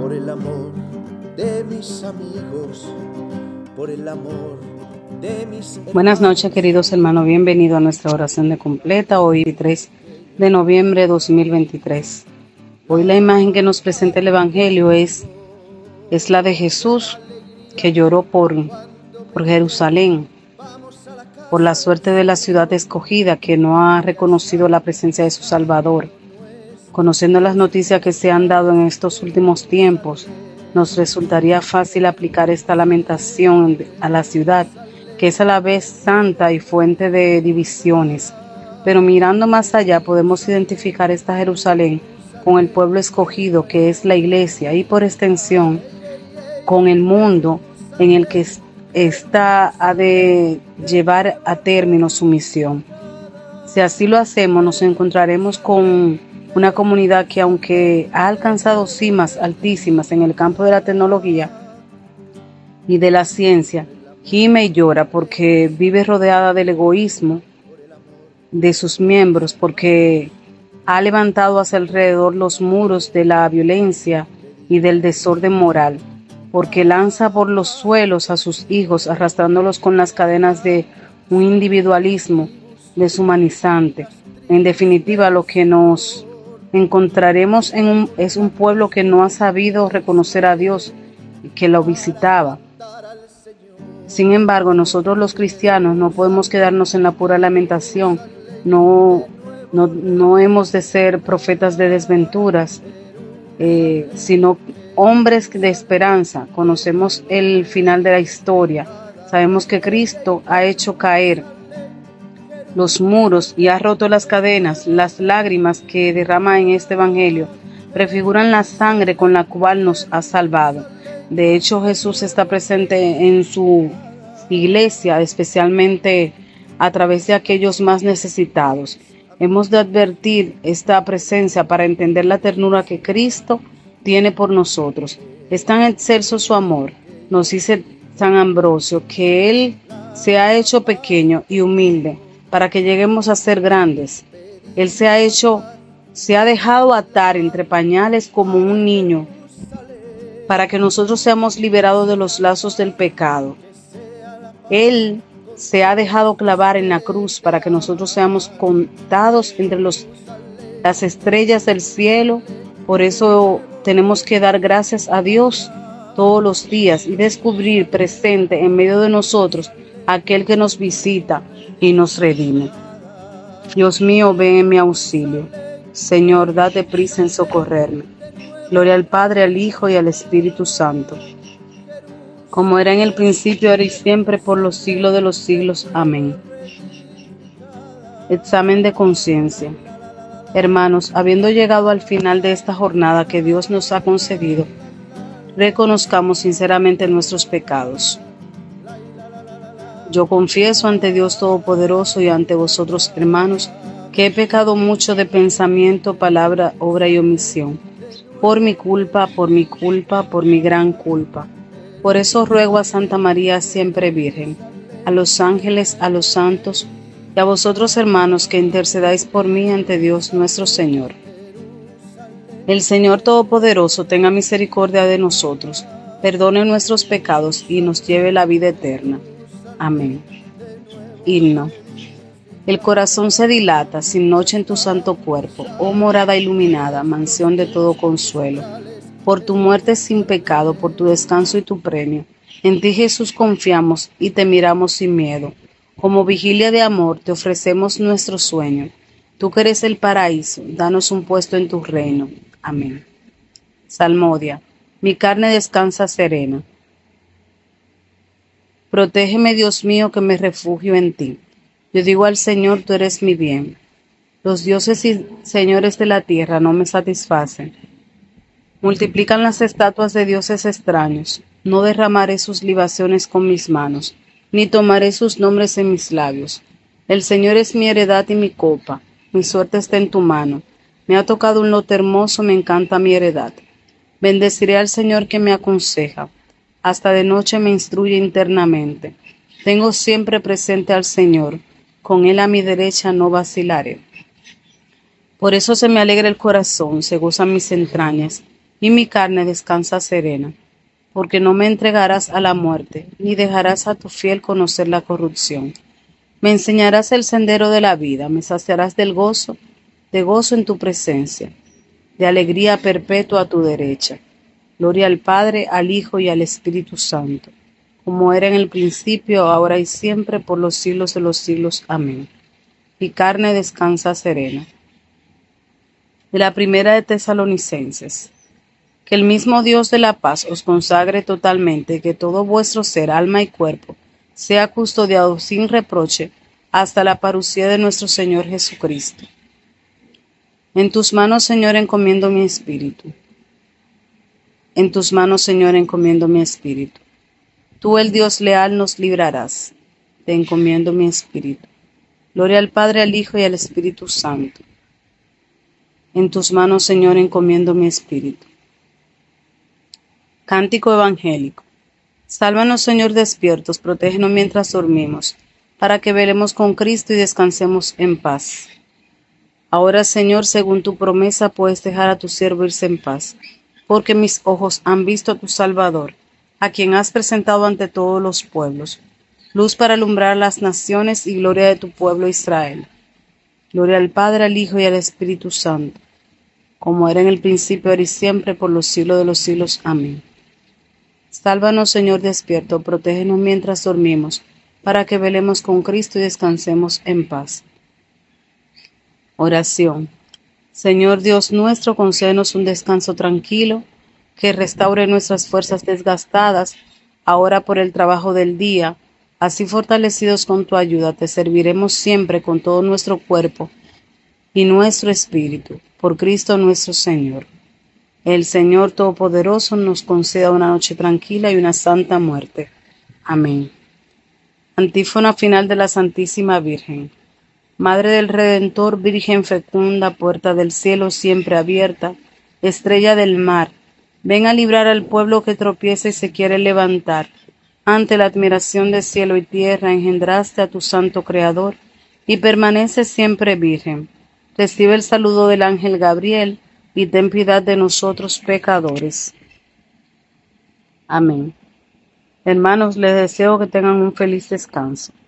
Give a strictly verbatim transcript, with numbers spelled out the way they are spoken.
por el amor de mis amigos, por el amor de mis hermanos. Buenas noches, queridos hermanos, bienvenidos a nuestra oración de completa, hoy veintitrés de noviembre de dos mil veintitrés. Hoy la imagen que nos presenta el Evangelio es, es la de Jesús, que lloró por, por Jerusalén, por la suerte de la ciudad escogida, que no ha reconocido la presencia de su Salvador. Conociendo las noticias que se han dado en estos últimos tiempos, nos resultaría fácil aplicar esta lamentación a la ciudad, que es a la vez santa y fuente de divisiones. Pero mirando más allá, podemos identificar esta Jerusalén con el pueblo escogido, que es la Iglesia, y por extensión, con el mundo en el que ésta ha de llevar a término su misión. Si así lo hacemos, nos encontraremos con una comunidad que, aunque ha alcanzado cimas altísimas en el campo de la tecnología y de la ciencia, gime y llora porque vive rodeada del egoísmo de sus miembros, porque ha levantado hacia alrededor los muros de la violencia y del desorden moral, porque lanza por los suelos a sus hijos, arrastrándolos con las cadenas de un individualismo deshumanizante. En definitiva, lo que nos encontraremos en un, es un pueblo que no ha sabido reconocer a Dios, que lo visitaba. Sin embargo, nosotros los cristianos no podemos quedarnos en la pura lamentación, no, no, no hemos de ser profetas de desventuras, eh, sino hombres de esperanza. Conocemos el final de la historia, sabemos que Cristo ha hecho caer los muros y ha roto las cadenas. Las lágrimas que derrama en este evangelio prefiguran la sangre con la cual nos ha salvado. De hecho, Jesús está presente en su iglesia, especialmente a través de aquellos más necesitados. Hemos de advertir esta presencia para entender la ternura que Cristo tiene por nosotros. Es tan excelso su amor, nos dice San Ambrosio, que Él se ha hecho pequeño y humilde para que lleguemos a ser grandes. Él se ha hecho, se ha dejado atar entre pañales como un niño, para que nosotros seamos liberados de los lazos del pecado. Él se ha dejado clavar en la cruz para que nosotros seamos contados entre los, las estrellas del cielo. Por eso tenemos que dar gracias a Dios todos los días y descubrir presente en medio de nosotros aquel que nos visita y nos redime. Dios mío, ven en mi auxilio. Señor, date prisa en socorrerme. Gloria al Padre, al Hijo y al Espíritu Santo, como era en el principio, ahora y siempre, por los siglos de los siglos. Amén. Examen de conciencia. Hermanos, habiendo llegado al final de esta jornada que Dios nos ha concedido, reconozcamos sinceramente nuestros pecados. Yo confieso ante Dios Todopoderoso y ante vosotros, hermanos, que he pecado mucho de pensamiento, palabra, obra y omisión, por mi culpa, por mi culpa, por mi gran culpa. Por eso ruego a Santa María, siempre Virgen, a los ángeles, a los santos, y a vosotros, hermanos, que intercedáis por mí ante Dios nuestro Señor. El Señor Todopoderoso tenga misericordia de nosotros, perdone nuestros pecados y nos lleve a la vida eterna. Amén. Himno. El corazón se dilata sin noche en tu santo cuerpo, oh morada iluminada, mansión de todo consuelo. Por tu muerte sin pecado, por tu descanso y tu premio, en ti Jesús confiamos y te miramos sin miedo. Como vigilia de amor te ofrecemos nuestro sueño. Tú que eres el paraíso, danos un puesto en tu reino. Amén. Salmodia. Mi carne descansa serena. Protégeme, Dios mío, que me refugio en ti. Yo digo al Señor, tú eres mi bien. Los dioses y señores de la tierra no me satisfacen. Multiplican las estatuas de dioses extraños. No derramaré sus libaciones con mis manos, ni tomaré sus nombres en mis labios. El Señor es mi heredad y mi copa. Mi suerte está en tu mano. Me ha tocado un lote hermoso, me encanta mi heredad. Bendeciré al Señor que me aconseja. Hasta de noche me instruye internamente. Tengo siempre presente al Señor. Con Él a mi derecha no vacilaré. Por eso se me alegra el corazón, se gozan mis entrañas. y mi carne descansa serena, porque no me entregarás a la muerte, ni dejarás a tu fiel conocer la corrupción. Me enseñarás el sendero de la vida, me saciarás del gozo, de gozo en tu presencia, de alegría perpetua a tu derecha. Gloria al Padre, al Hijo y al Espíritu Santo, como era en el principio, ahora y siempre, por los siglos de los siglos. Amén. Mi carne descansa serena. De la primera de Tesalonicenses. Que el mismo Dios de la paz os consagre totalmente, que todo vuestro ser, alma y cuerpo, sea custodiado sin reproche, hasta la parucía de nuestro Señor Jesucristo. En tus manos, Señor, encomiendo mi espíritu. En tus manos, Señor, encomiendo mi espíritu. Tú, el Dios leal, nos librarás. Te encomiendo mi espíritu. Gloria al Padre, al Hijo y al Espíritu Santo. En tus manos, Señor, encomiendo mi espíritu. Cántico evangélico. Sálvanos, Señor, despiertos, protégenos mientras dormimos, para que velemos con Cristo y descansemos en paz. Ahora, Señor, según tu promesa, puedes dejar a tu siervo irse en paz, porque mis ojos han visto a tu Salvador, a quien has presentado ante todos los pueblos, luz para alumbrar las naciones y gloria de tu pueblo Israel. Gloria al Padre, al Hijo y al Espíritu Santo, como era en el principio, ahora y siempre, por los siglos de los siglos. Amén. Sálvanos, Señor, despierto, protégenos mientras dormimos, para que velemos con Cristo y descansemos en paz. Oración. Señor Dios nuestro, concédenos un descanso tranquilo, que restaure nuestras fuerzas desgastadas, ahora por el trabajo del día. Así fortalecidos con tu ayuda, te serviremos siempre con todo nuestro cuerpo y nuestro espíritu, por Cristo nuestro Señor. El Señor Todopoderoso nos conceda una noche tranquila y una santa muerte. Amén. Antífona final de la Santísima Virgen. Madre del Redentor, Virgen fecunda, puerta del cielo siempre abierta, estrella del mar, ven a librar al pueblo que tropieza y se quiere levantar. Ante la admiración de cielo y tierra engendraste a tu santo Creador y permaneces siempre virgen. Recibe el saludo del ángel Gabriel y ten piedad de nosotros pecadores. Amén. Hermanos, les deseo que tengan un feliz descanso.